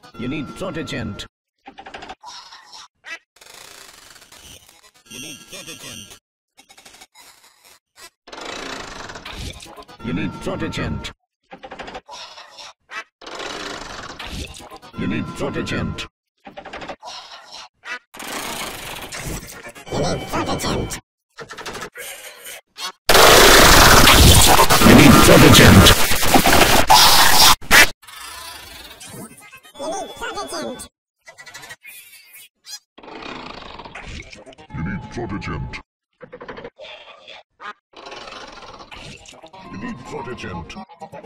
You need detergent. You need detergent. You need detergent. You need detergent. You need detergent. You need detergent. You need detergent. You need detergent.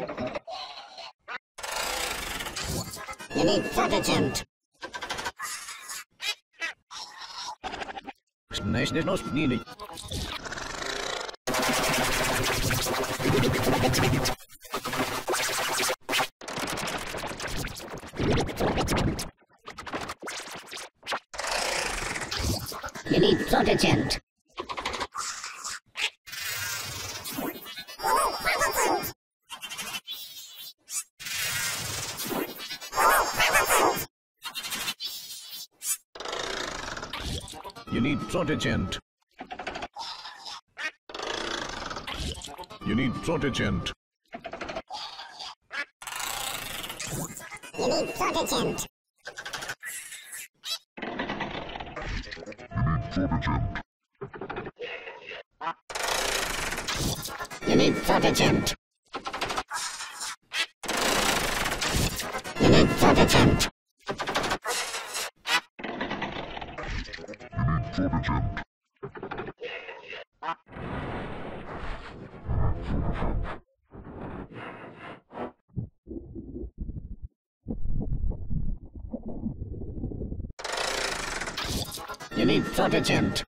You need detergent. Значит, нос пнили. You need detergent. You need detergent. You need detergent. You need detergent. You need detergent. You need detergent. You need detergent.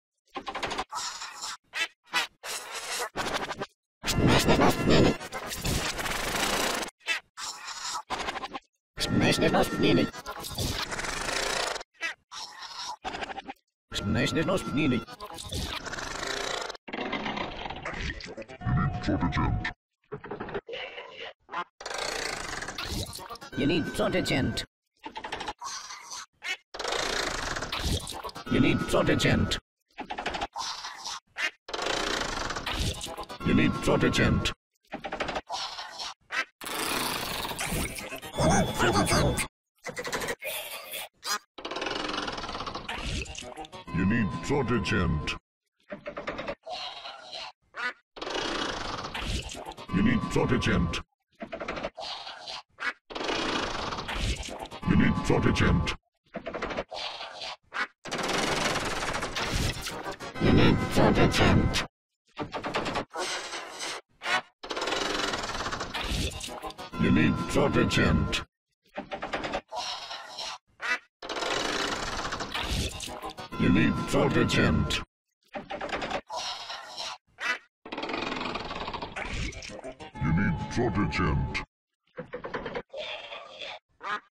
You need detergent. You need detergent. You need detergent. You need detergent. You need detergent. You need detergent. You need detergent. You need detergent. You need detergent. You need detergent.